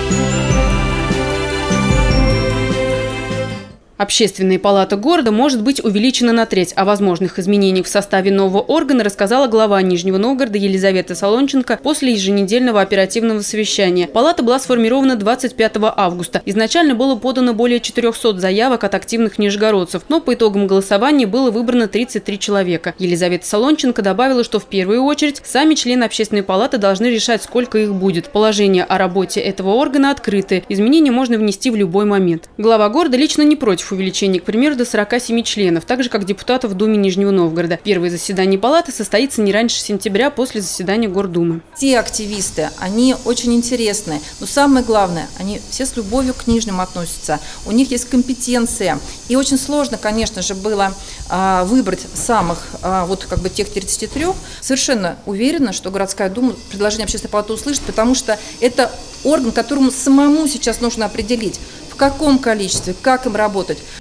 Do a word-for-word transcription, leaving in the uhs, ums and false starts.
Общественная палата города может быть увеличена на треть. О возможных изменениях в составе нового органа рассказала глава Нижнего Новгорода Елизавета Солонченко после еженедельного оперативного совещания. Палата была сформирована двадцать пятого августа. Изначально было подано более четырёхсот заявок от активных нижегородцев, но по итогам голосования было выбрано тридцать три человека. Елизавета Солонченко добавила, что в первую очередь сами члены общественной палаты должны решать, сколько их будет. Положение о работе этого органа открыты. Изменения можно внести в любой момент. Глава города лично не против увеличения, к примеру, до сорока семи членов, так же как депутатов в Думе Нижнего Новгорода. Первое заседание палаты состоится не раньше сентября после заседания Гордумы. Те активисты, они очень интересные, но самое главное, они все с любовью к Нижнему относятся, у них есть компетенция. И очень сложно, конечно же, было а, выбрать самых, а, вот как бы тех тридцати трёх. Совершенно уверена, что городская дума предложение общественной палаты услышит, потому что это орган, которому самому сейчас нужно определить, в каком количестве, как им работать.